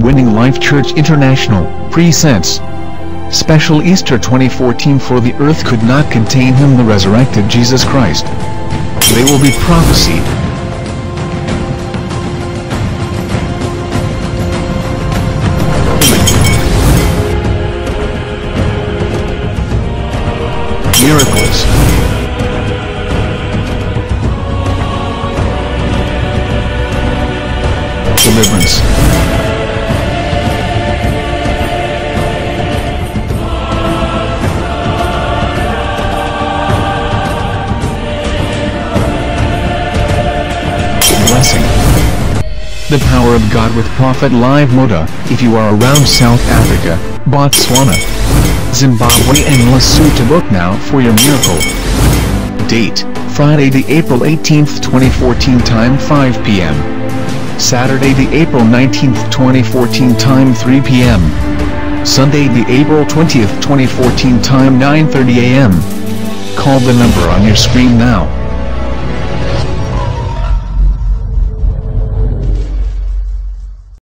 Winning Life Church International presents Special Easter 2014. For the earth could not contain him, the resurrected Jesus Christ. They will be prophesied. Miracles. Deliverance. Blessing. The Power of God with Prophet Live Moda. If you are around South Africa, Botswana, Zimbabwe and Lesotho, book now for your miracle. Date: Friday the April 18th 2014, time 5 p.m. Saturday the April 19th 2014, time 3 p.m. Sunday the April 20th 2014, time 9:30 a.m. Call the number on your screen now.